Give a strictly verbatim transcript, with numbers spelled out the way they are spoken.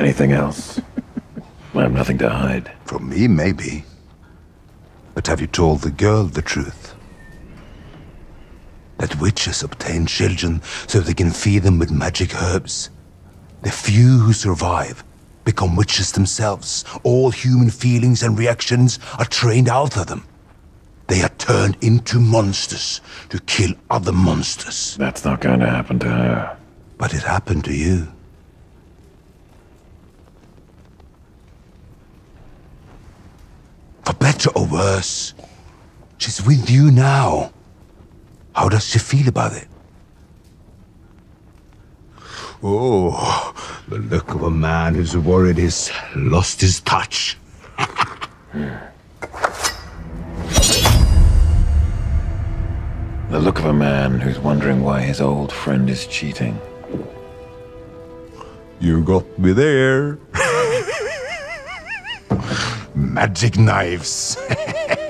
Anything else? I have nothing to hide. From me, maybe. But have you told the girl the truth? That witches obtain children so they can feed them with magic herbs. The few who survive become witches themselves. All human feelings and reactions are trained out of them. They are turned into monsters to kill other monsters. That's not going to happen to her. But it happened to you. For better or worse, she's with you now. How does she feel about it? Oh, the look of a man who's worried he's lost his touch. The look of a man who's wondering why his old friend is cheating. You got me there. Magic knives.